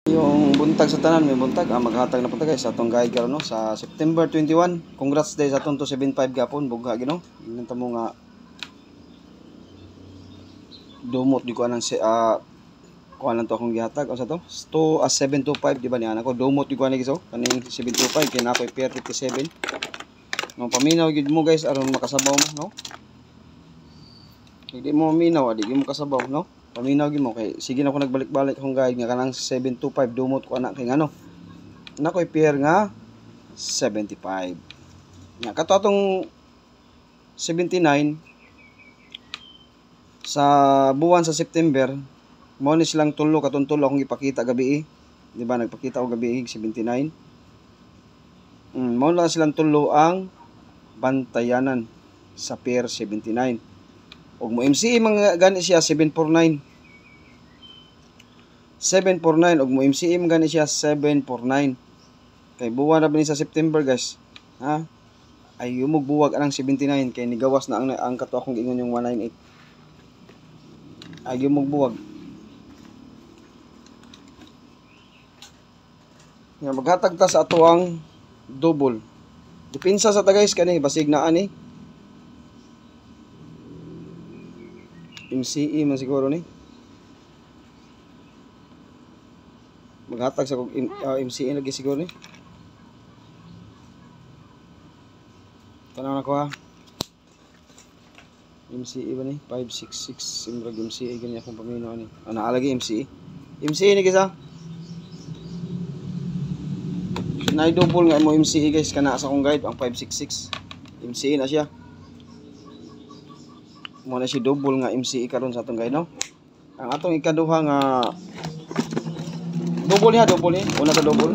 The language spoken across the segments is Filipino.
Yung buntag sa tanan, may buntag, maghatag na punta guys sa atong guide karon no sa September 21. Congrats day sa atong 275 gapon bugha gino. Ingnan ta mo nga dumot di ko anang kuha lang to akong gihatag o sa to 725 di ba niya ako dumot di ko ani giso kaning 725 kay na ako'y pair 57 no paminaw gid mo guys aron makasabaw mo no hindi mo minaw adi mo kasabaw no paminaw gid mo kay sige na ako nagbalik-balik akong guide nga kanang 725 dumot ko ana kay ngano na ko'y pair nga 75 nya kato atong 79 sa buwan sa September mo ni silang tulo katong tulo akong ipakita gabi di ba nagpakita ako gabi 79 mo lang silang tulo ang bantayanan sa pair 79 ug mo MCE mga gani siya 749 ug mo MCE mga gani siya 749 kay buwan na ba ni sa September guys ha ay umog buwag anang 79 kay nigawas na ang kato akong giingon yung 198 ay umog buwag nga maghatag ta sa ato ang double. Dipinsa sa ta guys kani basig na ani. MCE man siguro ni. Maghatag sa MCE lagi siguro ni. Tanaw na ko ha. MCE ba ni 566 simrag MCE gani akong pamino ani. Ana lagi MCE. MCE ni gisa. Na-double nga mo MCE guys kana sa akong guide ang 566 MCE na siya mo na si double nga MCE karon sa atong guide no ang atong ikaduha nga double niya una ka double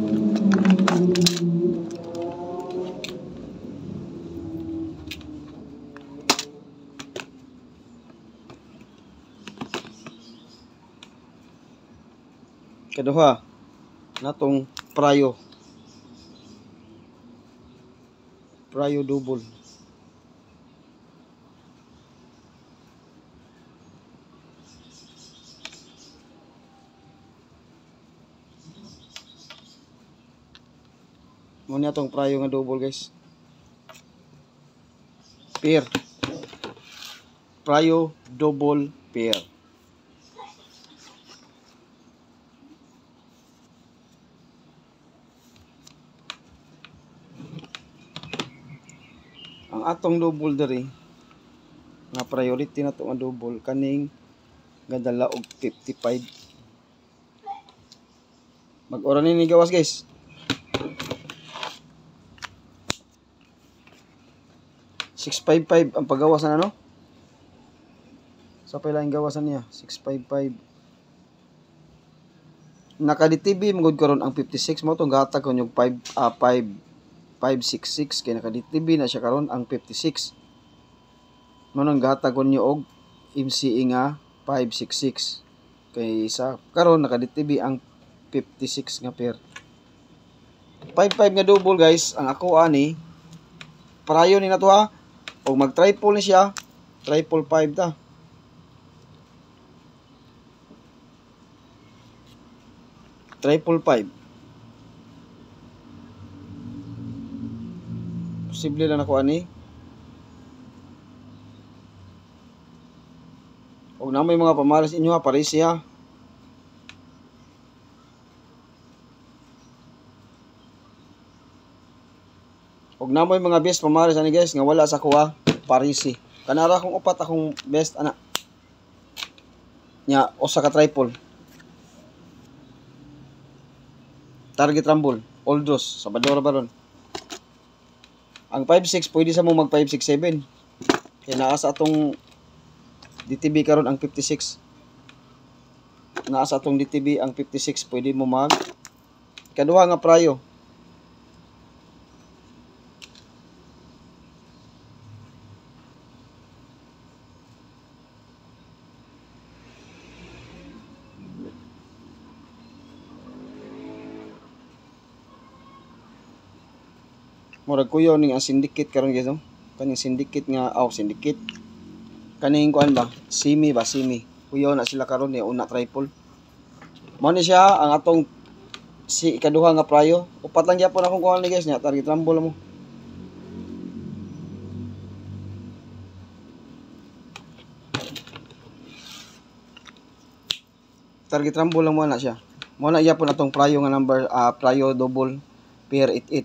kaduha natong Prayo double. Muna itong Prayo nga double guys. Pair. Prayo double pair. Ang atong double diri nga priority na to nga double kaning gadala og 55 mag-ora ni gawas guys 655 ang paggawasan ano sa pila ang gawasan niya 655 naka-DTB magud karon ang 56 mo tong gatag kon yung 566 kay naka-DTB na siya karon ang 56 mo nang gatag kon niyo og MCE nga 566 kay sa karon naka-DTB ang 56 nga pair 55 nga double guys ang ako ani parayo ni na to ha og mag triple ni siya triple 5 ta triple 5 posible lang ako ani og na may mga pamalas inyo ha pares siya og na may mga best pamalas ani guys nga wala sa kuha parisi kanara akong upat akong best ana nya usa ka triple target rumble Oldos Sabador baron ang 5-6 pwede sa mo mag 5-6-7 kaya naasa atong DTB karon ang 56 naasa atong DTB ang 56 pwede mo mag kaduha nga prayo murag kuyo ning ang syndicate karon guys no kaning syndicate nga syndicate kaning kuan ba simi kuyo na sila karon ni una triple Mo ni siya ang atong si ikaduha nga prayo. Upat lang gyapon akong kuha ni guys nya target rumble mo. Target rumble lang mo na siya. Mo na gyapon atong prayo nga number prayo double pair 88.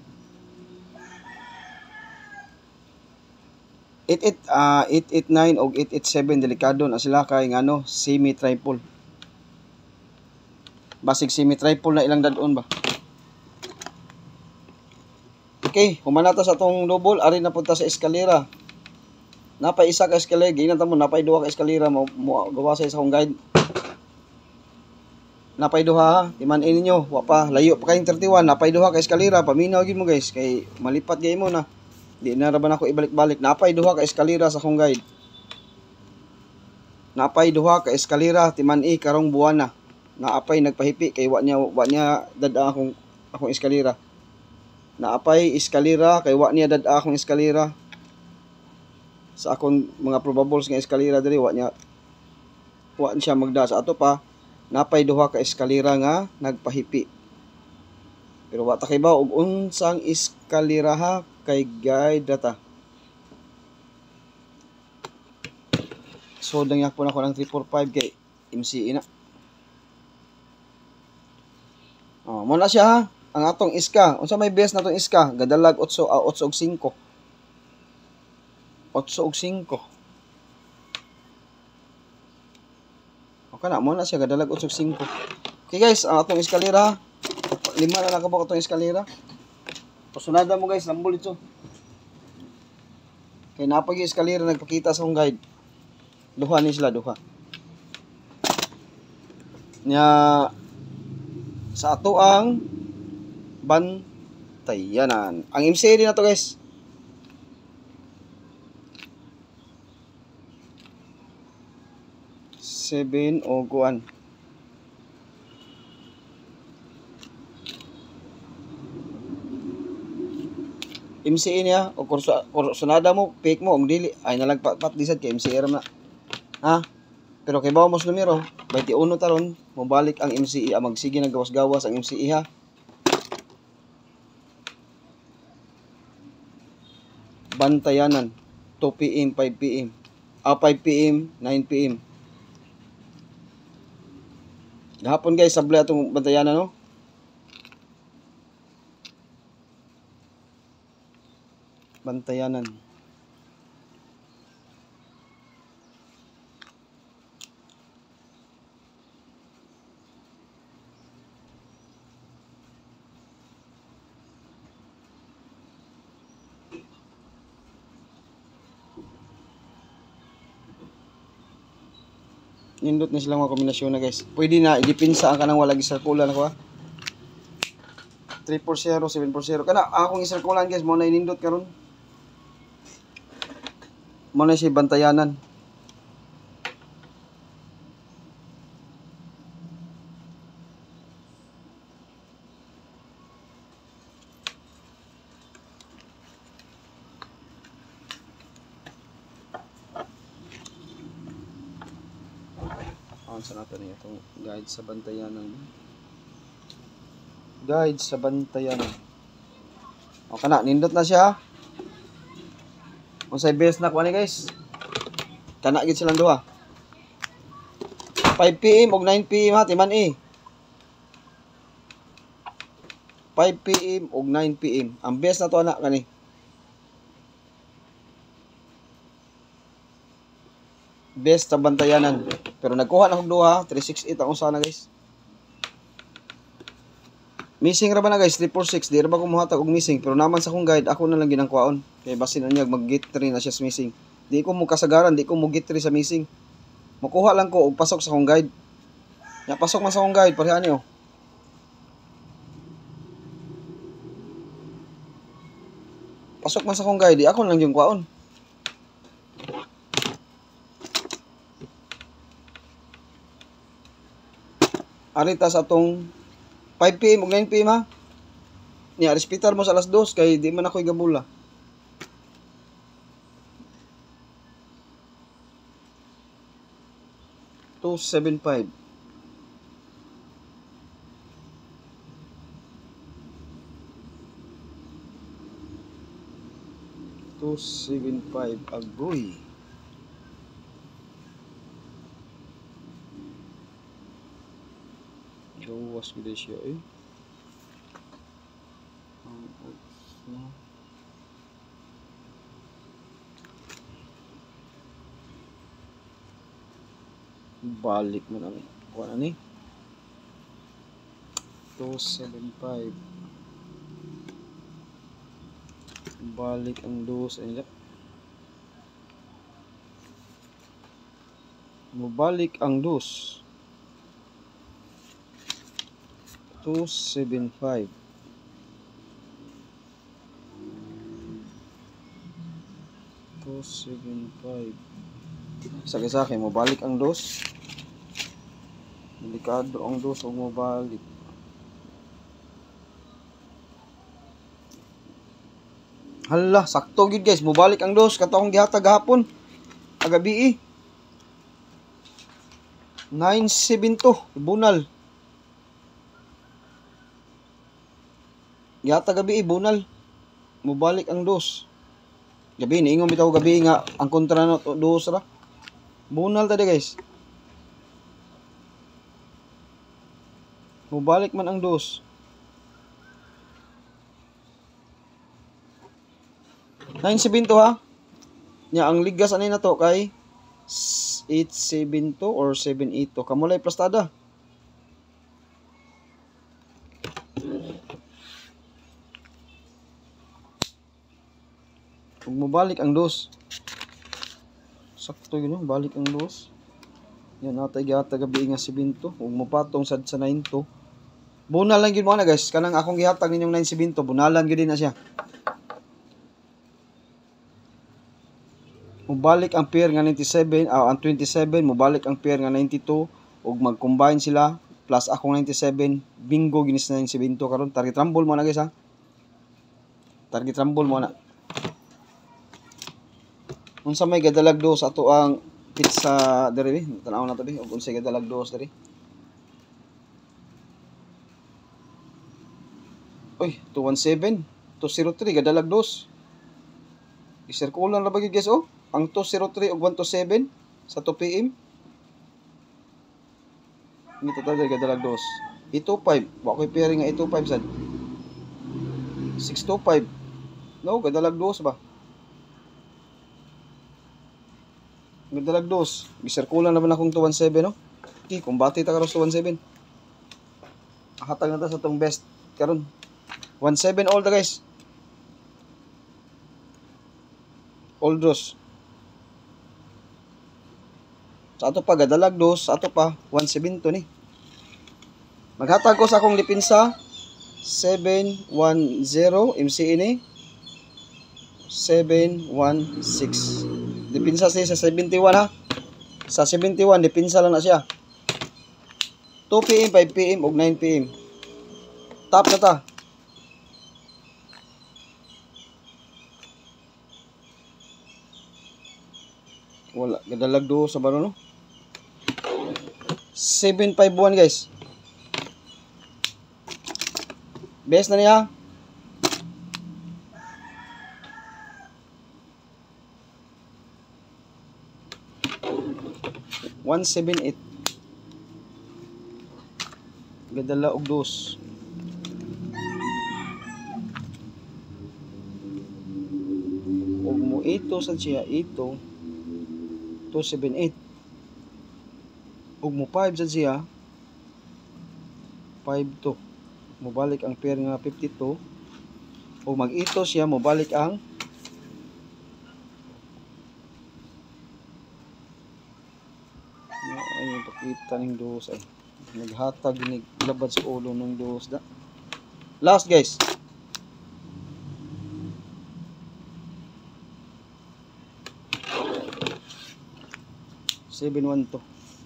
889 og 887 delikado na sila kay ngano semi triple. Basig semi triple na ilang dadon ba. Okay, humanata sa atong double ari na punta sa eskalera. Napay isa ka eskalera, ginanta mo napay duha ka eskalera mo gawa sa akong guide. Napay duha ha, timan-in ninyo, wa pa layo pa kayong 31, napay duha ka eskalera, paminaw gyud mo guys kay malipat gyud mo na. Di na ra ba nako ibalik-balik. Napay duha ka eskalera sa akong guide. Napay duha ka eskalera timan-i karong buwan na. Naapay nagpahipi kay wa niya dad akong eskalera. Naapay eskalera kay wa niya dad akong eskalera. Sa akong mga probables nga eskalera diri wa siya magda sa ato pa. Napay duha ka eskalera nga nagpahipi. Pero wa ta kay ba og unsang eskalera ha kay guide data. So dangyak po na ko ng 345 kay MCE na. Oh, mo na siya ha. Ang atong iska, unsa may best na atong iska? Gadalag 8 og 5. 8 og 5. Okay na, mo na siya gadalag 8 og 5. Okay guys, ang atong eskalera. 5 na nakabok atong eskalera. Pasunada mo guys, lambol ito. Kaya napag yung eskalera nagpakita sa akong guide. Duha ni sila, duha. Nya sa ato ang bantayanan. Ang MCA din na to guys. Seven o kuan. MCA niya o kursunada mo, fake mo, ang dili ay nalagpat disad kay MCA ram na. Ha? Pero kay bawo mos numero, 21 taron, mobalik ang MCE, magsige nagawas-gawas ang MCE ha. Bantayanan 2 PM, 5 PM. 5 PM, 9 PM. Gahapon guys, sablay atong bantayanan no. Bantayanan. Nindot na silang mga kombinasyon na guys. Pwede na idipinsa ang kanang walang isarkulan ako ha. 340, 740. Kana akong isarkulan guys, mo na inindot karon. Mo na si bantayanan. Sa natin niya itong guide sa bantayanan. Guide sa bantayanan. O kana, nindot na siya. Kung sa best na kuha ni guys. Kana gid silang duha. 5 PM og 9 PM ha, timan eh. 5 PM og 9 PM. Ang best na to anak kani. Best sa bantayanan. Pero nagkuha na kog duha, 368 ang usa na guys. Missing ra ba na guys, 346. Di ra ba ko muhatag og missing, pero naman sa akong guide ako na lang ginangkuhaon. Kay basin na niya mag-get 3 na siya sa missing. Di ko mo kasagaran, di ko mo get 3 sa missing. Makuha lang ko og pasok sa akong guide. Ya pasok man sa akong guide, pareha niyo. Pasok man sa akong guide, di ako lang yung kuhaon. Arita sa atong 5 PM ug 9 PM ha. Niya respitar mo sa alas 2 kay di man ako'y gabula. $275. 275 agoy. Gawas gid siya eh. Balik mo na kuha na ni 275. Balik ang dos ay mubalik ang dos 275. Sakit mo balik ang dos. Delikado ang dos o mo balik. Hala, sakto gid guys, mobalik ang dos katong gihatag gahapon. Agabi 972 bunal. Gihatag gabi bunal. Mobalik ang dos. Gabi niingon bitaw gabi nga ang kontra no dos ra. Bunal tadi guys. Mobalik man ang dos. 972 ha. Nya ang ligas anay na to kay 872 or 782. Kamulay plastada. Kung mobalik ang dos. Sakto yun, no? Balik ang dos. Yan natay gihatag gabi nga 72. Kung mopatong sad sa 92. Bunal lang gyud mo na guys. Kanang akong gihatag ninyong 972, bunalan gyud din na siya. Mubalik ang pair nga 97, ang 27, mubalik ang pair nga 92 ug mag-combine sila plus akong 97, bingo ginis na 972 karon. Target rumble mo na guys ha. Target rumble mo na. Unsa may gadalag dos ato ang pizza diri, tanaw na to bi ug unsay gadalag dos diri. Oy, 217, 203 gadalag dos. Isirkulan ra ba gyud guys oh? Ang 203 ug 127 sa 2 PM. Ini total gadalag dos. 825, wa koy pairing nga 825 sad. 625. No, gadalag dos ba? Gadalag dos. Gisirkulan naman akong 217 no. Okay, kumbati ta karon sa 217. Hatag na ta sa tong best karon. 17 all ta guys. All dos. Sa ato pa gadalag dos, sa ato pa 172 ni. Maghatag ko sa akong dipinsa 710 MCE ni 716. Dipinsa siya sa 71 ha. Sa 71 dipinsa lang na siya. 2 PM, 5 PM ug 9 PM. Top na ta. Wala gadalag do sa baro no. 751 guys. Best na niya. $178. Gadala og dos. Og mo ito sa siya ito 278. Ug mo 5 sa siya 52. Mobalik ang pair nga 52. Ug mag-ito siya mobalik ang ay pakita ning dos ay naghatag ni labad sa ulo ng dos da. Last guys. $712.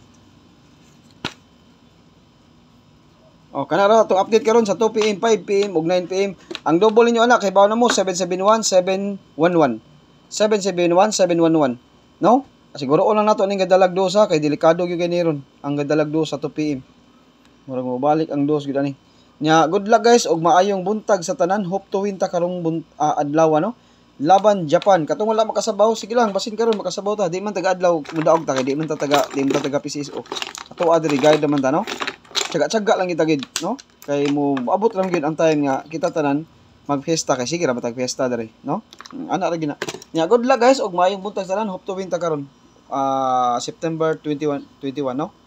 Oh, kana ra to update karon sa 2 PM, 5 PM ug 9 PM. Ang double ninyo anak kay bawo na mo 771 711. 771 711. No? Siguro lang nato ning gadalag dos ha kay delikado gyud gani ron ang gadalag dos sa 2 PM. Murag mo balik ang dos gyud ani. Nya good luck guys ug maayong buntag sa tanan. Hope to win ta karong adlaw no. laban Japan. Katong wala makasabaw, sige lang basin karon makasabaw ta. Di man taga-adlaw mudaog ta kay di man ta taga PCSO. Ato adiri guide naman ta no. Tsaga-tsaga lang kita gid no. Kay mo abot lang gyud ang time nga kita tanan magfiesta kay sige ra matag fiesta diri no. Ana ra gina. Nya good luck guys og maayong buntag tanan. Hope to win ta karon. September 21 no.